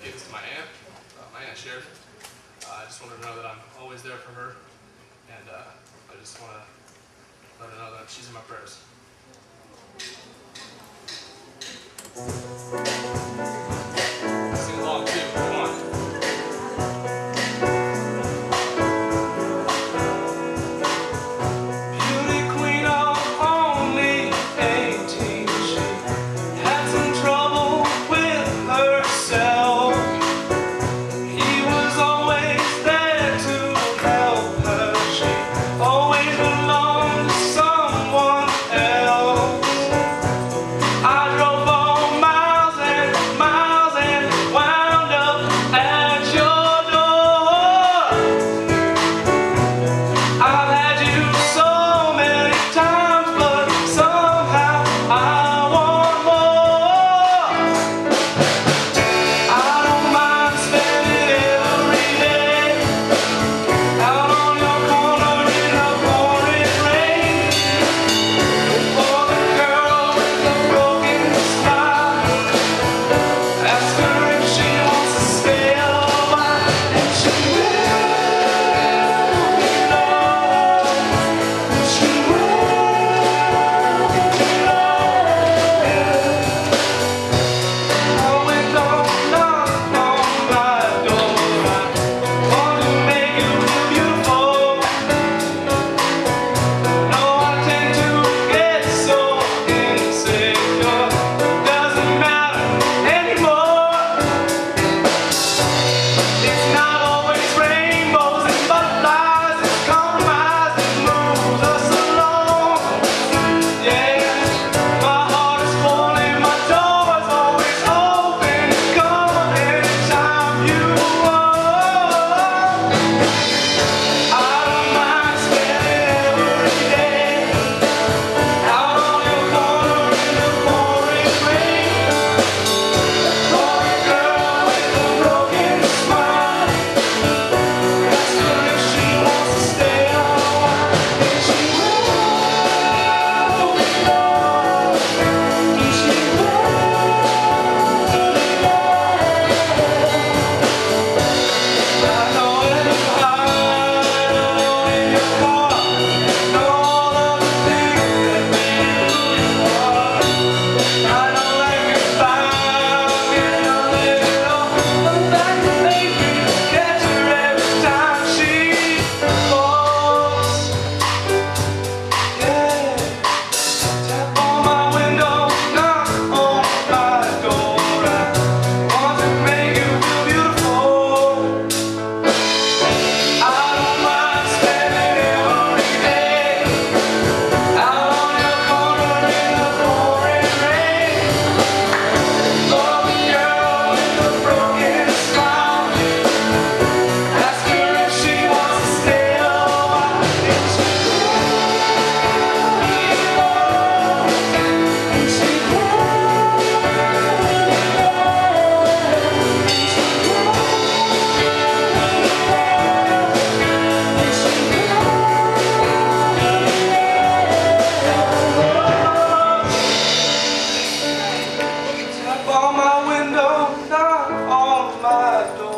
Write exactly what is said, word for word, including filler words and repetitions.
gave this to my aunt, uh, my aunt shared. Uh, I just wanted to know that I'm always there for her, and uh, I just want to let her know that she's in my prayers. Sing along too, come on. On my window, knock on my door.